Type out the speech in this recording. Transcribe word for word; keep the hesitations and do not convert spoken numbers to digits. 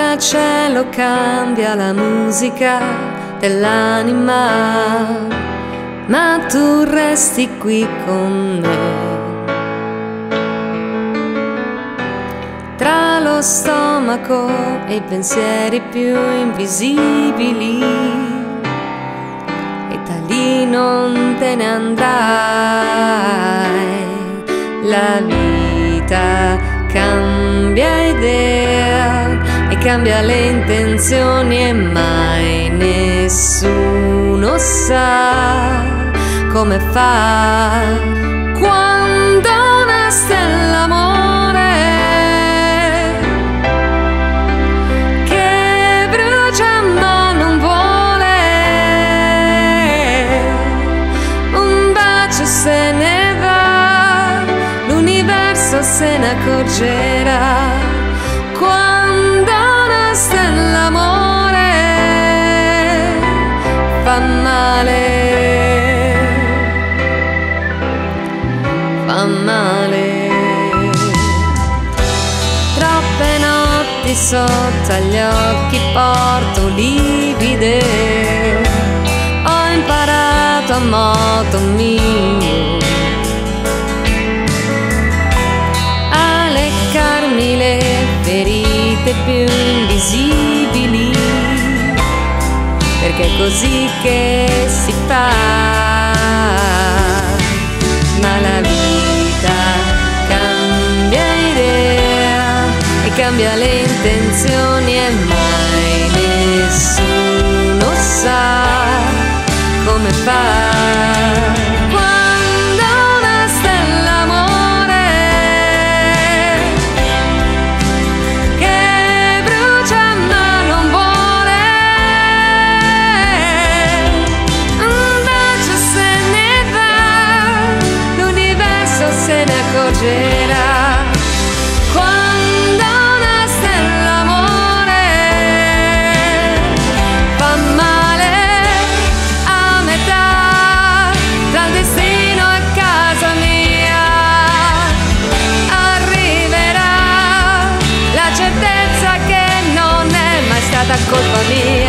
il cielo cambia la musica dell'anima, ma tu resti qui con me. Tra lo stomaco e i pensieri più invisibili, e da lì non te ne andrai. La vita cambia idea e cambia le intenzioni, e mai nessuno sa come fa quando una stella amore che brucia ma non vuole, un bacio se ne va, l'universo se ne accorgerà. Quando una stella amore fa male, fa male. Troppe notti sotto agli occhi porto livide, ho imparato a modo mio a leccarmi le ferite più invisibili, perché è così che si fa. Ma la vita cambia idea e cambia le intenzioni, e mai nessuno sa come fa quando una stella amore che brucia ma non vuole, un bacio se ne va, l'universo se ne accorgerà. Quando una stella amore fa male a metà, tra il destino e casa mia, arriverà la certezza che non è mai stata colpa mia.